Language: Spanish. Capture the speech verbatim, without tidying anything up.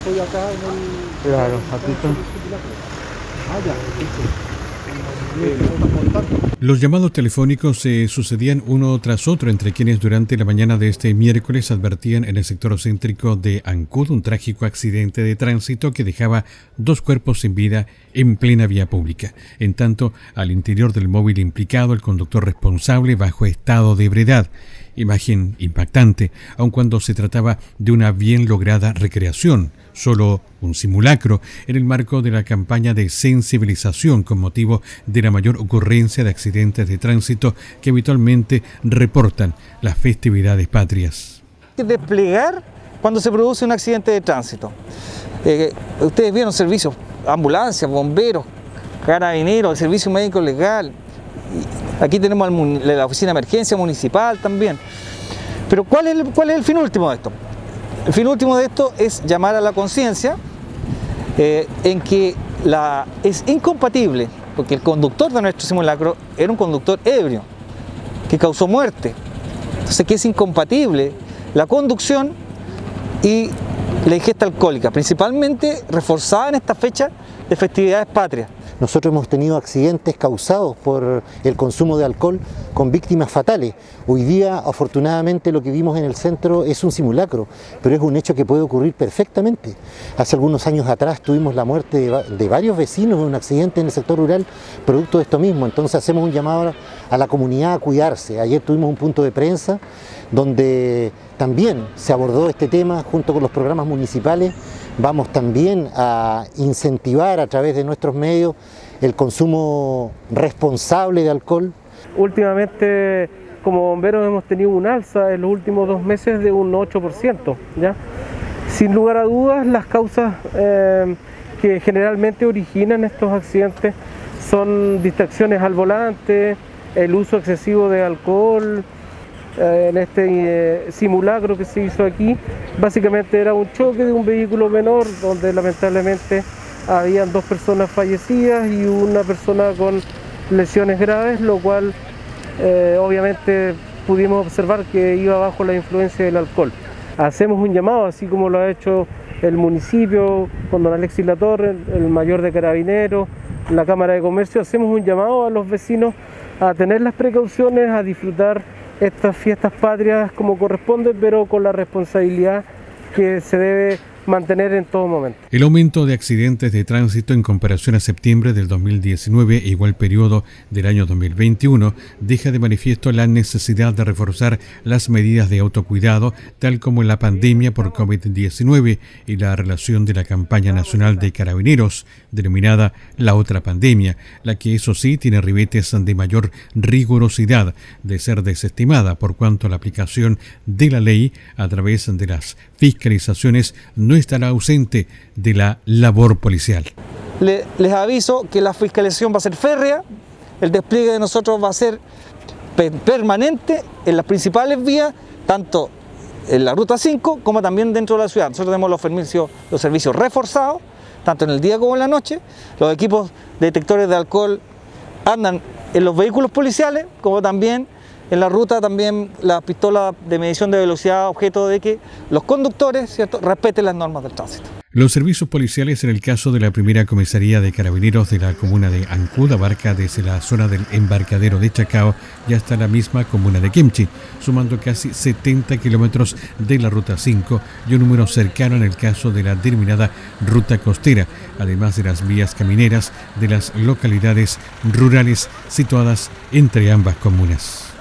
Estoy acá en el... Claro, aquí está. Ah, ya, perfecto. Los llamados telefónicos se sucedían uno tras otro entre quienes durante la mañana de este miércoles advertían en el sector céntrico de Ancud un trágico accidente de tránsito que dejaba dos cuerpos sin vida en plena vía pública. En tanto, al interior del móvil implicado, el conductor responsable bajo estado de ebriedad. Imagen impactante, aun cuando se trataba de una bien lograda recreación, solo un simulacro en el marco de la campaña de sensibilización con motivo de la mayor ocurrencia de accidentes de tránsito que habitualmente reportan las festividades patrias. Desplegar cuando se produce un accidente de tránsito. Eh, ustedes vieron servicios, ambulancias, bomberos, carabineros, el servicio médico legal. Aquí tenemos la oficina de emergencia municipal también. Pero ¿cuál es, el, ¿cuál es el fin último de esto? El fin último de esto es llamar a la conciencia eh, en que la, es incompatible, porque el conductor de nuestro simulacro era un conductor ebrio, que causó muerte. Entonces, que es incompatible la conducción y la ingesta alcohólica, principalmente reforzada en esta fecha de festividades patrias. Nosotros hemos tenido accidentes causados por el consumo de alcohol con víctimas fatales. Hoy día, afortunadamente, lo que vimos en el centro es un simulacro, pero es un hecho que puede ocurrir perfectamente. Hace algunos años atrás tuvimos la muerte de, de varios vecinos en un accidente en el sector rural, producto de esto mismo. Entonces hacemos un llamado a la comunidad a cuidarse. Ayer tuvimos un punto de prensa donde también se abordó este tema junto con los programas municipales. Vamos también a incentivar a través de nuestros medios el consumo responsable de alcohol. Últimamente, como bomberos, hemos tenido un alza en los últimos dos meses de un ocho por ciento, ¿ya? Sin lugar a dudas, las causas eh, que generalmente originan estos accidentes son distracciones al volante, el uso excesivo de alcohol. En este eh, simulacro que se hizo aquí, básicamente era un choque de un vehículo menor donde lamentablemente habían dos personas fallecidas y una persona con lesiones graves, lo cual eh, obviamente pudimos observar que iba bajo la influencia del alcohol. Hacemos un llamado, así como lo ha hecho el municipio con don Alexis Latorre, el mayor de Carabineros, la Cámara de Comercio. Hacemos un llamado a los vecinos a tener las precauciones, a disfrutar estas fiestas patrias como corresponde, pero con la responsabilidad que se debe mantener en todo momento. El aumento de accidentes de tránsito en comparación a septiembre del dos mil diecinueve e igual periodo del año dos mil veintiuno deja de manifiesto la necesidad de reforzar las medidas de autocuidado, tal como en la pandemia por COVID diecinueve y la relación de la campaña nacional de Carabineros, denominada La Otra Pandemia, la que eso sí tiene ribetes de mayor rigurosidad de ser desestimada por cuanto a la aplicación de la ley a través de las fiscalizaciones no estará ausente de la labor policial. Le, les aviso que la fiscalización va a ser férrea, el despliegue de nosotros va a ser pe permanente en las principales vías, tanto en la ruta cinco como también dentro de la ciudad. Nosotros tenemos los servicios, los servicios reforzados, tanto en el día como en la noche. Los equipos detectores de alcohol andan en los vehículos policiales, como también en la ruta también la pistola de medición de velocidad, objeto de que los conductores, ¿cierto?, respeten las normas del tránsito. Los servicios policiales en el caso de la primera comisaría de Carabineros de la comuna de Ancud abarca desde la zona del embarcadero de Chacao y hasta la misma comuna de Kemchi, sumando casi setenta kilómetros de la ruta cinco y un número cercano en el caso de la denominada ruta costera, además de las vías camineras de las localidades rurales situadas entre ambas comunas.